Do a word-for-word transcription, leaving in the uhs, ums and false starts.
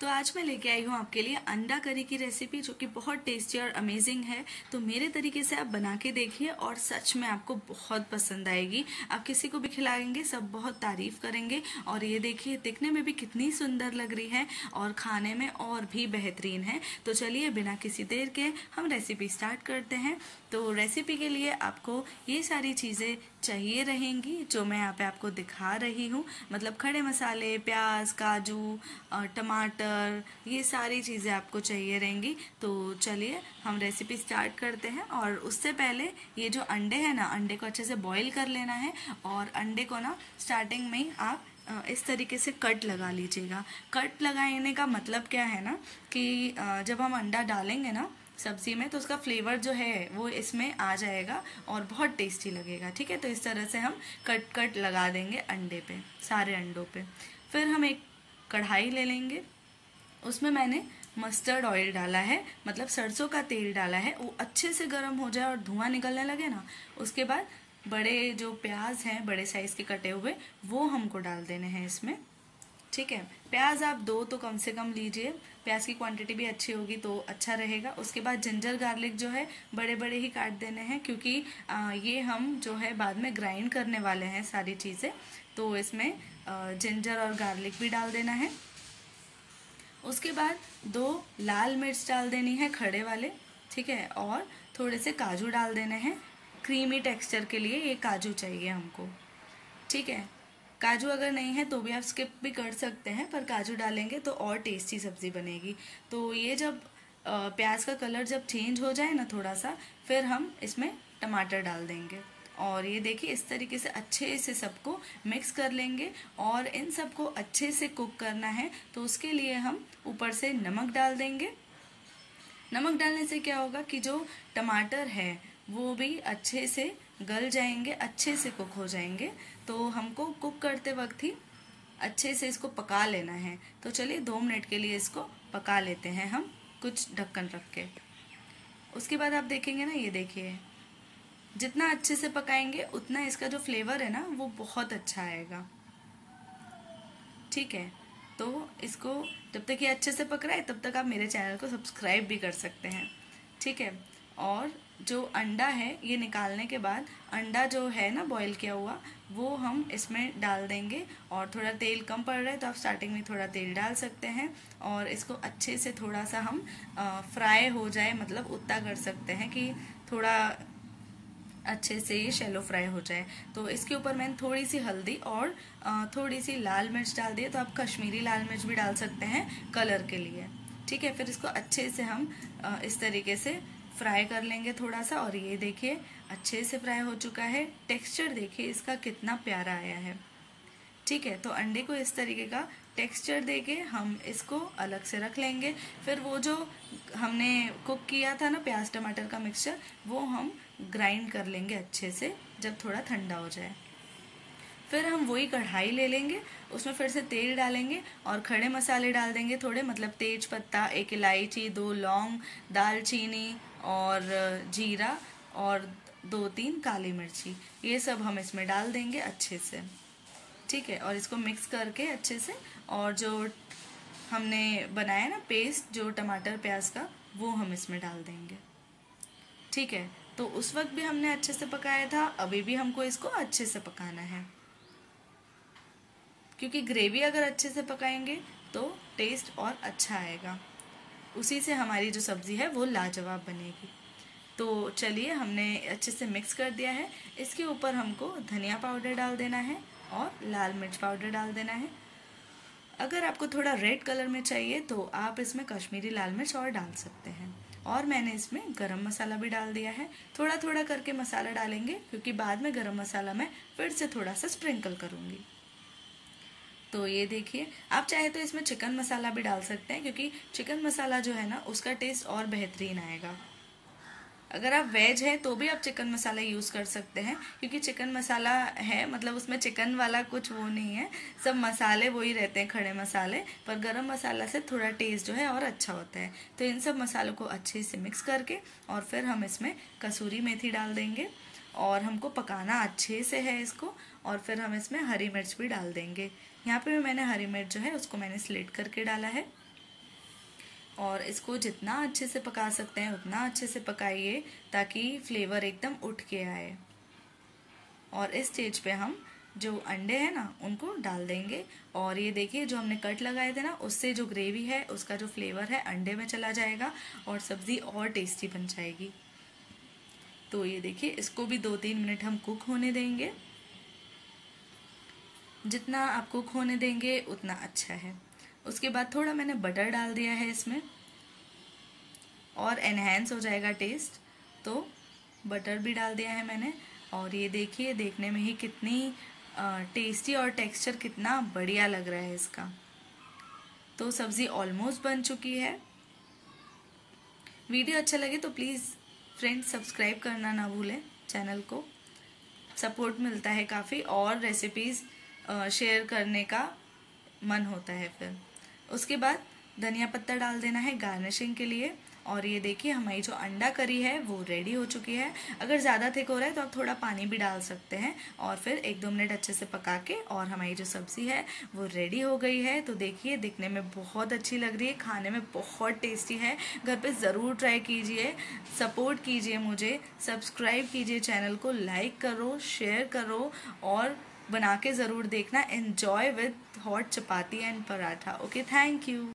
तो आज मैं लेके आई हूँ आपके लिए अंडा करी की रेसिपी, जो कि बहुत टेस्टी और अमेजिंग है। तो मेरे तरीके से आप बना के देखिए और सच में आपको बहुत पसंद आएगी। आप किसी को भी खिलाएंगे, सब बहुत तारीफ करेंगे। और ये देखिए दिखने में भी कितनी सुंदर लग रही है और खाने में और भी बेहतरीन है। तो चलिए बिना किसी देर के हम रेसिपी स्टार्ट करते हैं। तो रेसिपी के लिए आपको ये सारी चीज़ें चाहिए रहेंगी जो मैं यहाँ पे आपको दिखा रही हूँ। मतलब खड़े मसाले, प्याज, काजू, टमाटर, ये सारी चीज़ें आपको चाहिए रहेंगी। तो चलिए हम रेसिपी स्टार्ट करते हैं। और उससे पहले ये जो अंडे हैं ना, अंडे को अच्छे से बॉईल कर लेना है। और अंडे को ना स्टार्टिंग में ही आप इस तरीके से कट लगा लीजिएगा। कट लगाने का मतलब क्या है ना कि जब हम अंडा डालेंगे ना सब्जी में, तो उसका फ्लेवर जो है वो इसमें आ जाएगा और बहुत टेस्टी लगेगा। ठीक है, तो इस तरह से हम कट कट लगा देंगे अंडे पे, सारे अंडों पे। फिर हम एक कढ़ाई ले लेंगे, उसमें मैंने मस्टर्ड ऑयल डाला है, मतलब सरसों का तेल डाला है। वो अच्छे से गर्म हो जाए और धुआं निकलने लगे ना, उसके बाद बड़े जो प्याज हैं बड़े साइज के कटे हुए, वो हमको डाल देने हैं इसमें। ठीक है, प्याज आप दो तो कम से कम लीजिए, प्याज की क्वांटिटी भी अच्छी होगी तो अच्छा रहेगा। उसके बाद जिंजर गार्लिक जो है बड़े बड़े ही काट देने हैं, क्योंकि आ, ये हम जो है बाद में ग्राइंड करने वाले हैं सारी चीज़ें। तो इसमें आ, जिंजर और गार्लिक भी डाल देना है। उसके बाद दो लाल मिर्च डाल देनी है, खड़े वाले। ठीक है, और थोड़े से काजू डाल देने हैं। क्रीमी टेक्सचर के लिए ये काजू चाहिए हमको। ठीक है, काजू अगर नहीं है तो भी आप स्किप भी कर सकते हैं, पर काजू डालेंगे तो और टेस्टी सब्जी बनेगी। तो ये जब प्याज का कलर जब चेंज हो जाए ना थोड़ा सा, फिर हम इसमें टमाटर डाल देंगे। और ये देखिए इस तरीके से अच्छे से सबको मिक्स कर लेंगे। और इन सबको अच्छे से कुक करना है, तो उसके लिए हम ऊपर से नमक डाल देंगे। नमक डालने से क्या होगा कि जो टमाटर है वो भी अच्छे से गल जाएंगे, अच्छे से कुक हो जाएंगे। तो हमको कुक करते वक्त ही अच्छे से इसको पका लेना है। तो चलिए दो मिनट के लिए इसको पका लेते हैं हम, कुछ ढक्कन रख के। उसके बाद आप देखेंगे ना, ये देखिए जितना अच्छे से पकाएंगे उतना इसका जो फ्लेवर है ना वो बहुत अच्छा आएगा। ठीक है, तो इसको जब तक ये अच्छे से पक रहा है तब तक आप मेरे चैनल को सब्सक्राइब भी कर सकते हैं। ठीक है, और जो अंडा है ये निकालने के बाद अंडा जो है ना बॉईल किया हुआ, वो हम इसमें डाल देंगे। और थोड़ा तेल कम पड़ रहा है तो आप स्टार्टिंग में थोड़ा तेल डाल सकते हैं। और इसको अच्छे से थोड़ा सा हम फ्राई हो जाए, मतलब उतना कर सकते हैं कि थोड़ा अच्छे से ये शैलो फ्राई हो जाए। तो इसके ऊपर मैंने थोड़ी सी हल्दी और थोड़ी सी लाल मिर्च डाल दी। तो आप कश्मीरी लाल मिर्च भी डाल सकते हैं कलर के लिए। ठीक है, फिर इसको अच्छे से हम इस तरीके से फ्राई कर लेंगे थोड़ा सा। और ये देखिए अच्छे से फ्राई हो चुका है। टेक्सचर देखिए इसका कितना प्यारा आया है। ठीक है, तो अंडे को इस तरीके का टेक्सचर देके हम इसको अलग से रख लेंगे। फिर वो जो हमने कुक किया था ना प्याज टमाटर का मिक्सचर, वो हम ग्राइंड कर लेंगे अच्छे से जब थोड़ा ठंडा हो जाए। फिर हम वही कढ़ाई ले लेंगे, उसमें फिर से तेल डालेंगे और खड़े मसाले डाल देंगे थोड़े, मतलब तेज पत्ता, एक इलायची, दो लौंग, दालचीनी और जीरा और दो तीन काली मिर्ची, ये सब हम इसमें डाल देंगे अच्छे से। ठीक है, और इसको मिक्स करके अच्छे से, और जो हमने बनाया ना पेस्ट जो टमाटर प्याज का, वो हम इसमें डाल देंगे। ठीक है, तो उस वक्त भी हमने अच्छे से पकाया था, अभी भी हमको इसको अच्छे से पकाना है, क्योंकि ग्रेवी अगर अच्छे से पकाएंगे तो टेस्ट और अच्छा आएगा। उसी से हमारी जो सब्ज़ी है वो लाजवाब बनेगी। तो चलिए हमने अच्छे से मिक्स कर दिया है। इसके ऊपर हमको धनिया पाउडर डाल देना है और लाल मिर्च पाउडर डाल देना है। अगर आपको थोड़ा रेड कलर में चाहिए तो आप इसमें कश्मीरी लाल मिर्च और डाल सकते हैं। और मैंने इसमें गरम मसाला भी डाल दिया है। थोड़ा थोड़ा करके मसाला डालेंगे, क्योंकि बाद में गरम मसाला मैं फिर से थोड़ा सा स्प्रिंकल करूँगी। तो ये देखिए, आप चाहे तो इसमें चिकन मसाला भी डाल सकते हैं, क्योंकि चिकन मसाला जो है ना उसका टेस्ट और बेहतरीन आएगा। अगर आप वेज हैं तो भी आप चिकन मसाला यूज़ कर सकते हैं, क्योंकि चिकन मसाला है, मतलब उसमें चिकन वाला कुछ वो नहीं है, सब मसाले वही रहते हैं, खड़े मसाले। पर गरम मसाला से थोड़ा टेस्ट जो है और अच्छा होता है। तो इन सब मसालों को अच्छे से मिक्स करके और फिर हम इसमें कसूरी मेथी डाल देंगे। और हमको पकाना अच्छे से है इसको। और फिर हम इसमें हरी मिर्च भी डाल देंगे। यहाँ पे मैंने हरी मिर्च जो है उसको मैंने स्लिट करके डाला है। और इसको जितना अच्छे से पका सकते हैं उतना अच्छे से पकाइए ताकि फ्लेवर एकदम उठ के आए। और इस स्टेज पे हम जो अंडे हैं ना उनको डाल देंगे। और ये देखिए जो हमने कट लगाए थे ना उससे जो ग्रेवी है उसका जो फ्लेवर है अंडे में चला जाएगा और सब्ज़ी और टेस्टी बन जाएगी। तो ये देखिए इसको भी दो तीन मिनट हम कुक होने देंगे। जितना आप कुक होने देंगे उतना अच्छा है। उसके बाद थोड़ा मैंने बटर डाल दिया है इसमें और एनहेंस हो जाएगा टेस्ट, तो बटर भी डाल दिया है मैंने। और ये देखिए देखने में ही कितनी टेस्टी और टेक्सचर कितना बढ़िया लग रहा है इसका। तो सब्ज़ी ऑलमोस्ट बन चुकी है। वीडियो अच्छा लगे तो प्लीज़ फ्रेंड्स सब्सक्राइब करना ना भूलें, चैनल को सपोर्ट मिलता है काफ़ी और रेसिपीज़ शेयर करने का मन होता है। फिर उसके बाद धनिया पत्ता डाल देना है गार्निशिंग के लिए। और ये देखिए हमारी जो अंडा करी है वो रेडी हो चुकी है। अगर ज़्यादा थिक हो रहा है तो आप थोड़ा पानी भी डाल सकते हैं और फिर एक दो मिनट अच्छे से पका के और हमारी जो सब्ज़ी है वो रेडी हो गई है। तो देखिए दिखने में बहुत अच्छी लग रही है, खाने में बहुत टेस्टी है। घर पे ज़रूर ट्राई कीजिए, सपोर्ट कीजिए मुझे, सब्सक्राइब कीजिए चैनल को, लाइक करो, शेयर करो और बना के ज़रूर देखना। Enjoy with hot chapati and paratha. Okay, thank you.